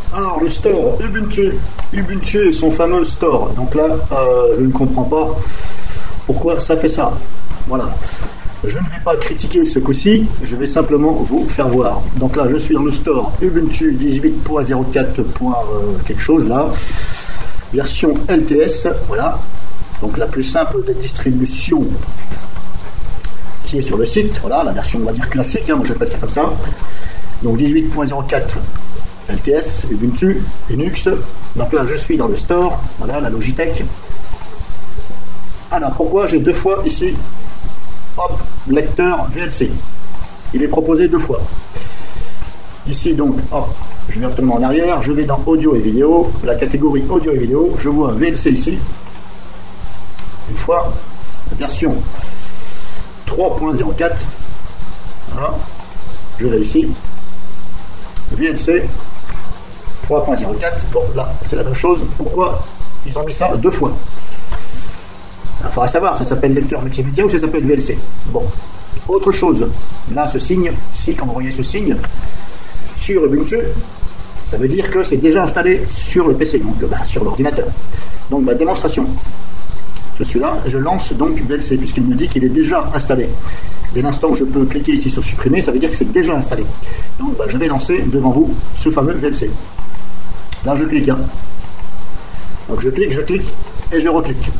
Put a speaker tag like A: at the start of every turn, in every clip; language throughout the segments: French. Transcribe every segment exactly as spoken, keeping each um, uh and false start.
A: Alors, le store Ubuntu, Ubuntu et son fameux store. Donc là, euh, je ne comprends pas pourquoi ça fait ça. Voilà. Je ne vais pas critiquer ce coup-ci, je vais simplement vous faire voir. Donc là, je suis dans le store Ubuntu dix-huit point zéro quatre. quelque chose là. Version L T S, voilà. Donc la plus simple des distributions qui est sur le site. Voilà, la version, on va dire classique, hein, moi j'appelle ça comme ça. Donc dix-huit point zéro quatre L T S, Ubuntu, Linux. Donc là, je suis dans le store, voilà, la Logitech. Alors, pourquoi j'ai deux fois ici, hop, lecteur V L C. Il est proposé deux fois. Ici, donc, hop, je vais retourner en arrière, je vais dans audio et vidéo, la catégorie audio et vidéo, je vois un V L C ici. Une fois, version trois point zéro quatre. Voilà, je vais ici. V L C trois point zéro quatre. Bon, là, c'est la même chose. Pourquoi ils ont mis ça deux fois? Il faudra savoir, ça s'appelle lecteur multimédia ou ça s'appelle V L C. Bon, autre chose. Là, ce signe, ici, quand vous voyez ce signe, sur Ubuntu, ça veut dire que c'est déjà installé sur le P C, donc bah, sur l'ordinateur. Donc, ma démonstration. Je suis là, je lance donc V L C, puisqu'il me dit qu'il est déjà installé. Dès l'instant où je peux cliquer ici sur supprimer, ça veut dire que c'est déjà installé. Donc bah, je vais lancer devant vous ce fameux V L C. Là je clique. Hein. Donc je clique, je clique et je reclique.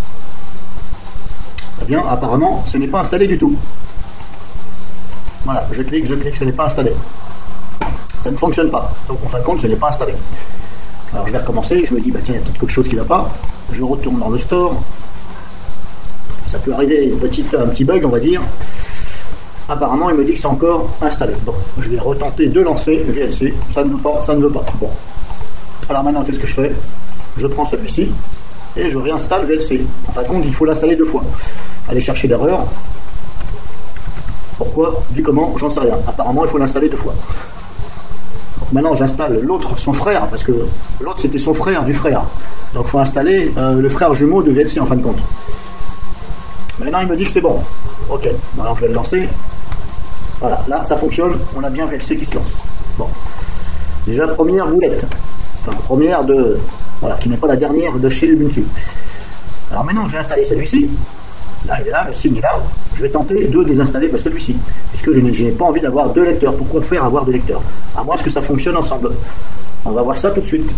A: Eh bien apparemment ce n'est pas installé du tout. Voilà, je clique, je clique, ce n'est pas installé. Ça ne fonctionne pas. Donc en fin de compte ce n'est pas installé. Alors je vais recommencer, je me dis bah tiens il y a peut-être quelque chose qui ne va pas. Je retourne dans le store. Ça peut arriver une petite, un petit bug on va dire. Apparemment il me dit que c'est encore installé. Bon, je vais retenter de lancer V L C. Ça ne veut pas, ça ne veut pas. Bon. Alors maintenant qu'est-ce que je fais? Je prends celui-ci et je réinstalle V L C. En fin de compte il faut l'installer deux fois. Aller chercher l'erreur. Pourquoi? Du comment? J'en sais rien. Apparemment il faut l'installer deux fois. Donc maintenant j'installe l'autre, son frère, parce que l'autre c'était son frère du frère. Donc il faut installer euh, le frère jumeau de V L C en fin de compte. Maintenant il me dit que c'est bon. Ok, alors je vais le lancer. Voilà, là ça fonctionne, on a bien V L C qui se lance. Bon. Déjà première boulette. Enfin première de. Voilà, qui n'est pas la dernière de chez Ubuntu. Alors maintenant que j'ai installé celui-ci, là il est là, le signe est là, je vais tenter de désinstaller ben, celui-ci. Puisque je n'ai pas envie d'avoir deux lecteurs. Pourquoi faire avoir deux lecteurs? À moins que ça fonctionne ensemble. On va voir ça tout de suite.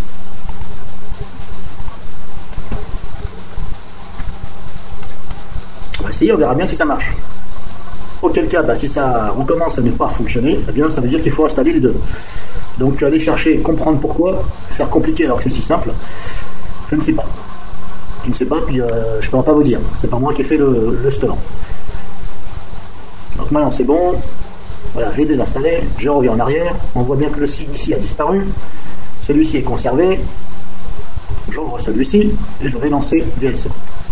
A: On va essayer, on verra bien si ça marche. Auquel cas, bah, si ça recommence à ne pas fonctionner, eh bien, ça veut dire qu'il faut installer les deux. Donc aller chercher, comprendre pourquoi, faire compliqué alors que c'est si simple, je ne sais pas. Je ne sais pas, puis euh, je ne pourrais pas vous dire. C'est pas moi qui ai fait le, le store. Donc maintenant c'est bon. Voilà, j'ai désinstallé, je reviens en arrière. On voit bien que le signe ici a disparu. Celui-ci est conservé. J'ouvre celui-ci et je vais lancer V L C.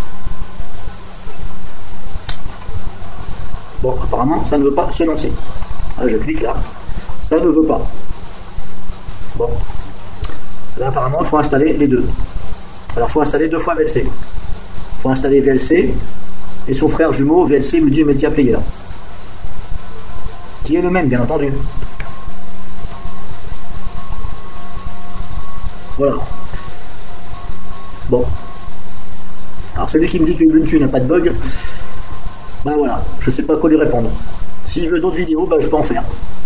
A: Bon, apparemment, ça ne veut pas se lancer. Là, je clique là. Ça ne veut pas. Bon. Là, apparemment, il faut installer les deux. Alors, il faut installer deux fois V L C. Il faut installer V L C et son frère jumeau V L C Multimedia Player. Qui est le même, bien entendu. Voilà. Bon. Alors, celui qui me dit que Ubuntu n'a pas de bug, ben voilà, je sais pas quoi lui répondre. S'il veut d'autres vidéos, ben je peux en faire.